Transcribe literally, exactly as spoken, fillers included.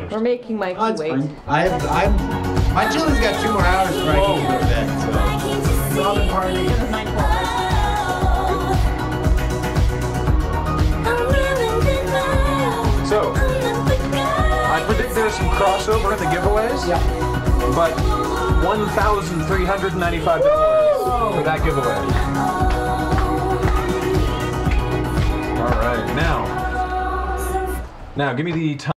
first. We're making Mikey Oh, it's wait. fine. I have, I'm, my children's got two more hours before I can go to bed, so. Robyn party. So, I predict there's some crossover in the giveaways. Yeah. But one thousand three hundred ninety-five dollars for that giveaway. All right, now, now give me the time.